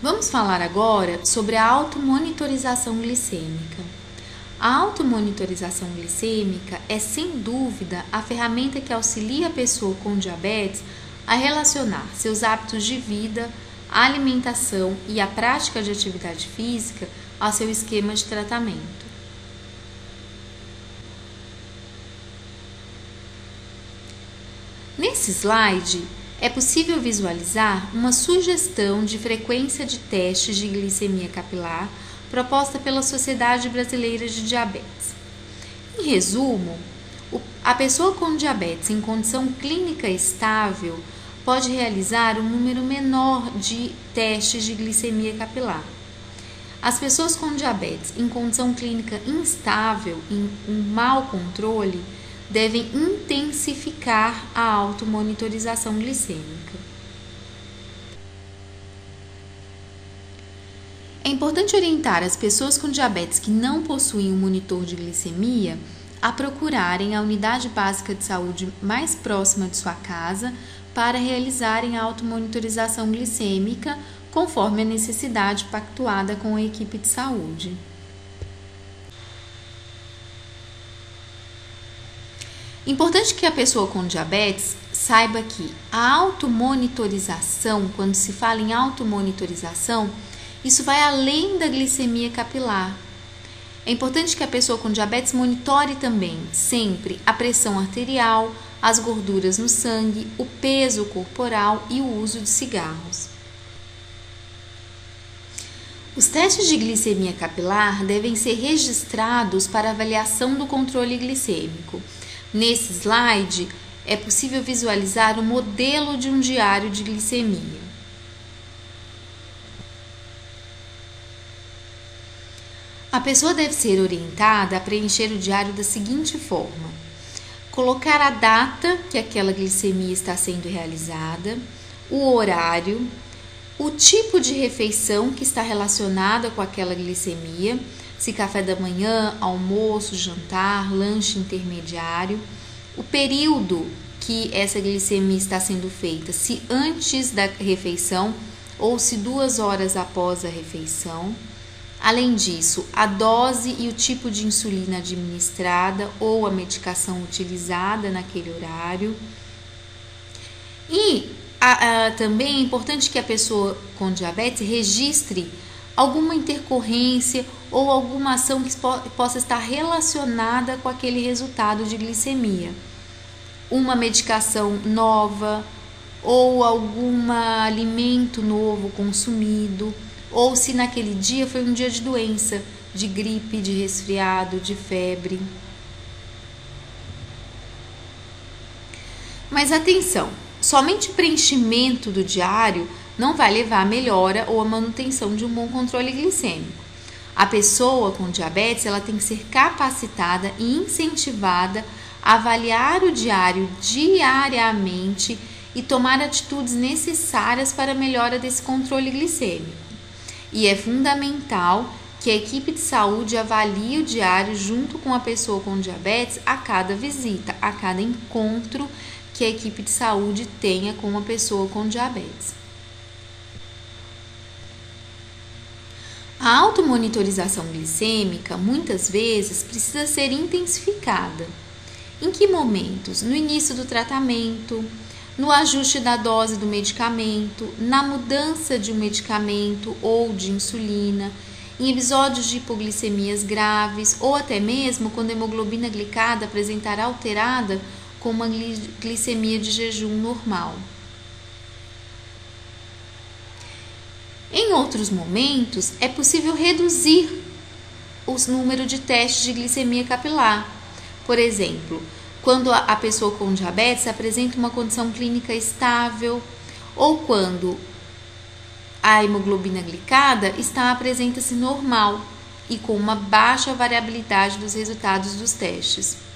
Vamos falar agora sobre a automonitorização glicêmica. A automonitorização glicêmica é, sem dúvida, a ferramenta que auxilia a pessoa com diabetes a relacionar seus hábitos de vida, a alimentação e a prática de atividade física ao seu esquema de tratamento. Nesse slide, é possível visualizar uma sugestão de frequência de testes de glicemia capilar proposta pela Sociedade Brasileira de Diabetes. Em resumo, a pessoa com diabetes em condição clínica estável pode realizar um número menor de testes de glicemia capilar. As pessoas com diabetes em condição clínica instável, em um mau controle, devem intensificar a automonitorização glicêmica. É importante orientar as pessoas com diabetes que não possuem um monitor de glicemia a procurarem a unidade básica de saúde mais próxima de sua casa para realizarem a automonitorização glicêmica conforme a necessidade pactuada com a equipe de saúde. Importante que a pessoa com diabetes saiba que a automonitorização, quando se fala em automonitorização, isso vai além da glicemia capilar. É importante que a pessoa com diabetes monitore também, sempre, a pressão arterial, as gorduras no sangue, o peso corporal e o uso de cigarros. Os testes de glicemia capilar devem ser registrados para avaliação do controle glicêmico. Nesse slide, é possível visualizar o modelo de um diário de glicemia. A pessoa deve ser orientada a preencher o diário da seguinte forma: colocar a data que aquela glicemia está sendo realizada, o horário, o tipo de refeição que está relacionada com aquela glicemia, se café da manhã, almoço, jantar, lanche intermediário, o período que essa glicemia está sendo feita, se antes da refeição ou se 2 horas após a refeição. Além disso, a dose e o tipo de insulina administrada ou a medicação utilizada naquele horário. E também é importante que a pessoa com diabetes registre alguma intercorrência ou alguma ação que possa estar relacionada com aquele resultado de glicemia. Uma medicação nova ou algum alimento novo consumido, ou se naquele dia foi um dia de doença, de gripe, de resfriado, de febre. Mas atenção, somente o preenchimento do diário não vai levar à melhora ou à manutenção de um bom controle glicêmico. A pessoa com diabetes ela tem que ser capacitada e incentivada a avaliar o diário diariamente e tomar atitudes necessárias para a melhora desse controle glicêmico. E é fundamental que a equipe de saúde avalie o diário junto com a pessoa com diabetes a cada visita, a cada encontro que a equipe de saúde tenha com a pessoa com diabetes. A automonitorização glicêmica, muitas vezes, precisa ser intensificada. Em que momentos? No início do tratamento, no ajuste da dose do medicamento, na mudança de um medicamento ou de insulina, em episódios de hipoglicemias graves ou até mesmo quando a hemoglobina glicada apresentar alterada com uma glicemia de jejum normal. Em outros momentos, é possível reduzir o número de testes de glicemia capilar. Por exemplo, quando a pessoa com diabetes apresenta uma condição clínica estável ou quando a hemoglobina glicada apresenta-se normal e com uma baixa variabilidade dos resultados dos testes.